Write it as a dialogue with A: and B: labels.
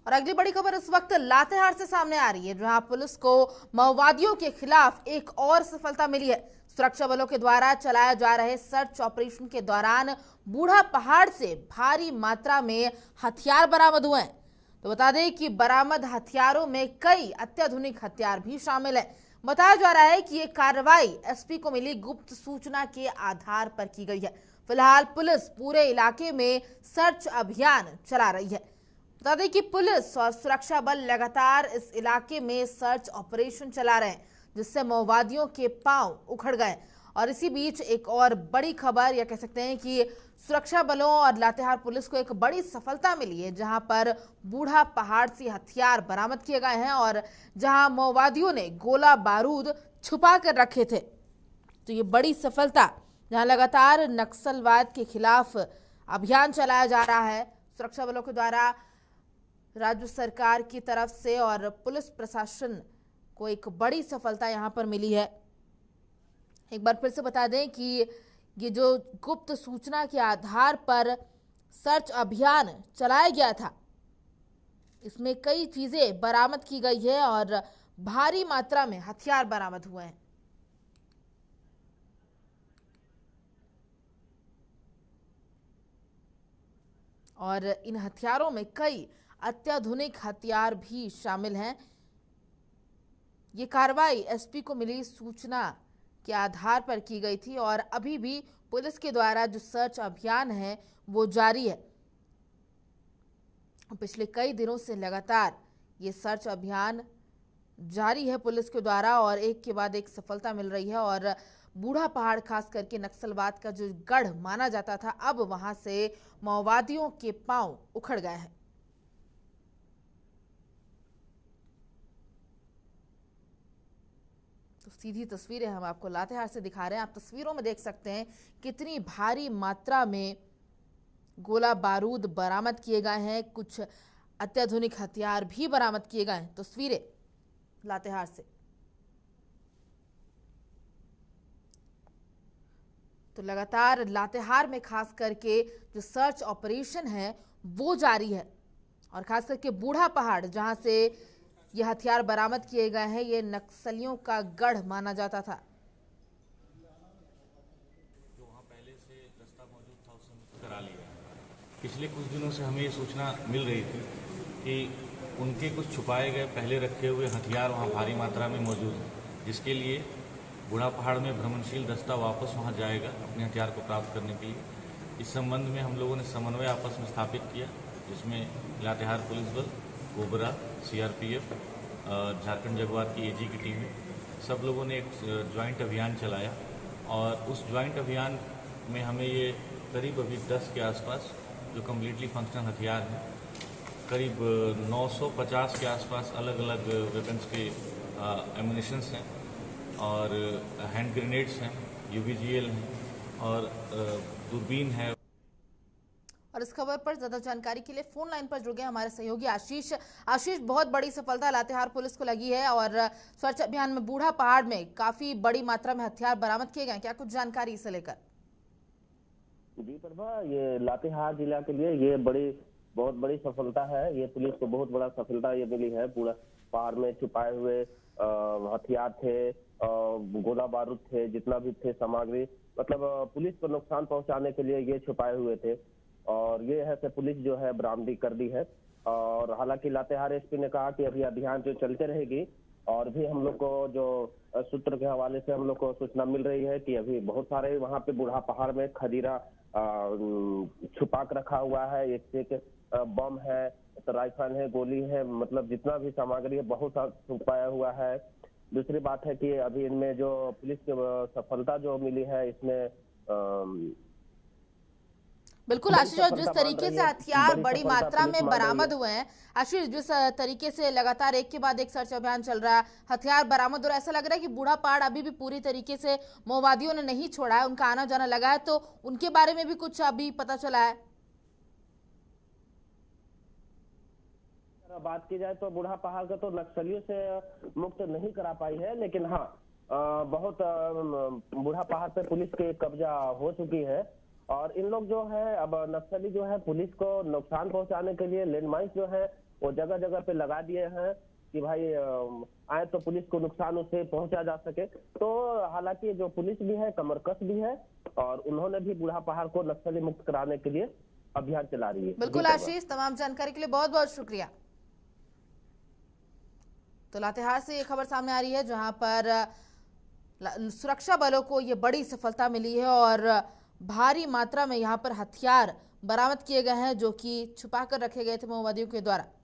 A: और अगली बड़ी खबर इस वक्त लातेहार से सामने आ रही है, जहां पुलिस को माओवादियों के खिलाफ एक और सफलता मिली है। सुरक्षा बलों के द्वारा चलाए जा रहे सर्च ऑपरेशन के दौरान बूढ़ा पहाड़ से भारी मात्रा में हथियार बरामद हुए हैं। तो बता दें कि बरामद हथियारों में कई अत्याधुनिक हथियार भी शामिल है। बताया जा रहा है कि ये कार्रवाई एसपी को मिली गुप्त सूचना के आधार पर की गई है। फिलहाल पुलिस पूरे इलाके में सर्च अभियान चला रही है। बता दें कि पुलिस और सुरक्षा बल लगातार इस इलाके में सर्च ऑपरेशन चला रहे हैं, जिससे माओवादियों के पांव उखड़ गए। और इसी बीच एक और बड़ी खबर, या कह सकते हैं कि सुरक्षा बलों और लातेहार पुलिस को एक बड़ी सफलता मिली है, जहां पर बूढ़ा पहाड़ से हथियार बरामद किए गए हैं और जहां माओवादियों ने गोला बारूद छुपा कर रखे थे। तो ये बड़ी सफलता, जहां लगातार नक्सलवाद के खिलाफ अभियान चलाया जा रहा है सुरक्षा बलों के द्वारा, राज्य सरकार की तरफ से और पुलिस प्रशासन को एक बड़ी सफलता यहां पर मिली है। एक बार फिर से बता दें कि ये जो गुप्त सूचना के आधार पर सर्च अभियान चलाया गया था, इसमें कई चीजें बरामद की गई है और भारी मात्रा में हथियार बरामद हुए हैं। और इन हथियारों में कई अत्याधुनिक हथियार भी शामिल हैं। ये कार्रवाई एसपी को मिली सूचना के आधार पर की गई थी और अभी भी पुलिस के द्वारा जो सर्च अभियान है वो जारी है। पिछले कई दिनों से लगातार ये सर्च अभियान जारी है पुलिस के द्वारा और एक के बाद एक सफलता मिल रही है। और बूढ़ा पहाड़ खास करके नक्सलवाद का जो गढ़ माना जाता था, अब वहां से माओवादियों के पांव उखड़ गए हैं। तो सीधी तस्वीरें हम आपको लातेहार से दिखा रहे हैं। आप तस्वीरों में देख सकते हैं कितनी भारी मात्रा में गोला बारूद बरामद किए गए हैं, कुछ अत्याधुनिक हथियार भी बरामद किए गए हैं। तस्वीरें लातेहार से। तो लगातार लातेहार में खास करके जो सर्च ऑपरेशन है वो जारी है और खास करके बूढ़ा पहाड़ जहां से ये हथियार बरामद किए गए हैं, ये नक्सलियों का गढ़ माना जाता था।
B: जो वहाँ पहले से रास्ता मौजूद था उसे मुक्त करा लिया। पिछले कुछ दिनों से हमें ये सूचना मिल रही थी कि उनके कुछ छुपाए गए पहले रखे हुए हथियार वहाँ भारी मात्रा में मौजूद हैं, जिसके लिए बूढ़ा पहाड़ में भ्रमणशील दस्ता वापस वहाँ जाएगा अपने हथियार को प्राप्त करने के लिए। इस संबंध में हम लोगों ने समन्वय आपस में स्थापित किया, जिसमें लातेहार पुलिस बल, कोबरा, सीआरपीएफ, झारखंड जगुआर की एजी की टीमें, सब लोगों ने एक ज्वाइंट अभियान चलाया। और उस ज्वाइंट अभियान में हमें ये करीब अभी 10 के आसपास जो कम्प्लीटली फंक्शनल हथियार हैं, करीब 950 के आसपास अलग अलग वेपन्स के एमुनिशंस हैं और हैंड ग्रेनेड्स हैं, यूबीजीएल हैं और दूरबीन है।
A: और इस खबर पर ज्यादा जानकारी के लिए फोन लाइन पर जुड़ गए हमारे सहयोगी आशीष। आशीष, बहुत बड़ी सफलता लातेहार पुलिस को लगी है और सर्च अभियान में बूढ़ा पहाड़ में काफी बड़ी मात्रा में हथियार बरामद किए गए, क्या कुछ जानकारी इसे लेकर?
C: जी प्रभा, ये लातेहार जिला के लिए ये बहुत बड़ी सफलता है। ये पुलिस को बहुत बड़ा सफलता ये मिली है। पूरा पहाड़ में छुपाए हुए हथियार थे, गोला बारूद थे, जितना भी थे सामग्री, मतलब पुलिस को नुकसान पहुंचाने के लिए ये छुपाए हुए थे और ये है कि पुलिस जो है बरामदी कर दी है। और हालांकि लातेहार एसपी ने कहा कि अभी अभियान जो चलते रहेगी और भी हम लोग को जो सूत्र के हवाले से हम लोग को सूचना मिल रही है कि अभी बहुत सारे वहाँ पे बूढ़ा पहाड़ में खदीरा छुपा कर रखा हुआ है। एक से एक बम है, तो राइफल है, गोली है, मतलब जितना भी सामग्री है बहुत छुपाया हुआ है। दूसरी बात है कि अभी इनमें जो पुलिस की सफलता जो मिली है इसमें
A: बिल्कुल आशीष, और जिस तरीके से हथियार बड़ी मात्रा में बरामद हुए हैं आशीष, जिस तरीके से लगातार एक के बाद एक सर्च अभियान चल रहा है, हथियार बरामद हो रहा है, ऐसा लग रहा है कि बूढ़ा पहाड़ अभी भी पूरी तरीके से माओवादियों ने नहीं छोड़ा है, उनका आना जाना लगा है। तो उनके बारे में भी कुछ अभी पता चला है?
C: बात की जाए तो बूढ़ा पहाड़ का तो नक्सलियों से मुक्त नहीं करा पाई है, लेकिन हाँ बहुत बूढ़ा पहाड़ पे पुलिस के कब्जा हो चुकी है। और इन लोग जो है अब नक्सली जो है पुलिस को नुकसान पहुंचाने के लिए लैंडमाइंस जो है वो जगह जगह पे लगा दिए हैं कि भाई आए तो पुलिस को नुकसान उससे पहुंचा जा सके। तो हालांकि जो पुलिस भी है कमरकस भी है और उन्होंने भी बूढ़ा पहाड़ को नक्सली मुक्त कराने के लिए अभियान चला रही है।
A: बिल्कुल आशीष, तमाम जानकारी के लिए बहुत बहुत शुक्रिया। तो लातेहार से ये खबर सामने आ रही है जहां पर सुरक्षा बलों को ये बड़ी सफलता मिली है और भारी मात्रा में यहां पर हथियार बरामद किए गए हैं जो कि छुपा कर रखे गए थे माओवादियों के द्वारा।